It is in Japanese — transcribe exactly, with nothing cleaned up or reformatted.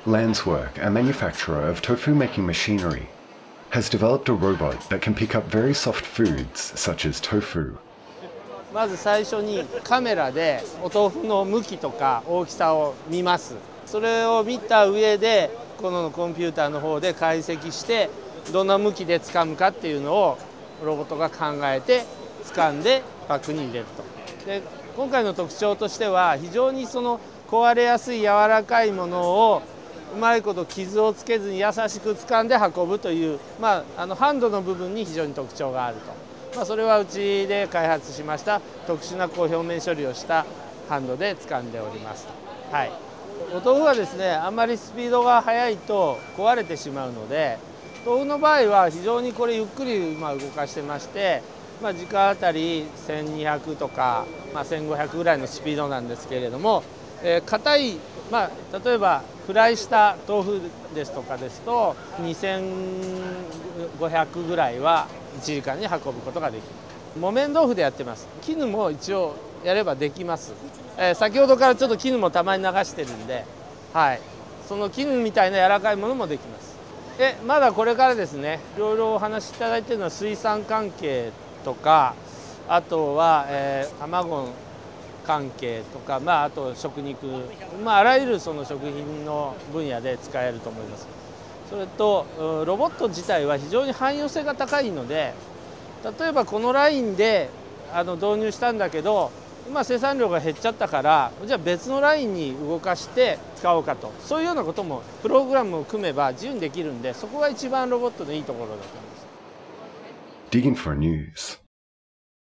Landswerk, a manufacturer of tofu-making machinery, has developed a robot that can pick up very soft foods such as tofu. まず最初にカメラでお豆腐の向きとか大きさを見ます。それを見た上でこのコンピューターの方で解析してどんな向きで掴むかっていうのをロボットが考えて掴んでパックに入れると。で今回の特徴としては非常にその壊れやすい柔らかいものをうまいこと傷をつけずに優しく掴んで運ぶという、まあ、あのハンドの部分に非常に特徴があると、まあ、それはうちで開発しました特殊なこう表面処理をしたハンドで掴んでおりますと。はい、お豆腐はですねあんまりスピードが速いと壊れてしまうので、豆腐の場合は非常にこれゆっくりまあ動かしてまして、まあ、時間あたりせんにひゃくとか、まあ、せんごひゃくぐらいのスピードなんですけれども、えー、硬い、まあ、例えばフライした豆腐ですとかですとにせんごひゃくぐらいはいちじかんに運ぶことができる。木綿豆腐でやってます。絹も一応やればできます。えー、先ほどからちょっと絹もたまに流してるんで、はい、その絹みたいな柔らかいものもできます。えまだこれからですね、いろいろお話しいただいているのは水産関係とか、あとは、えー、卵関係とか、まあ、あと食肉、まあ、あらゆるその食品の分野で使えると思います。それとロボット自体は非常に汎用性が高いので、例えばこのラインであの導入したんだけど今生産量が減っちゃったからじゃあ別のラインに動かして使おうかと、そういうようなこともプログラムを組めば自由にできるんで、そこが一番ロボットのいいところだと思います。 Digging for news.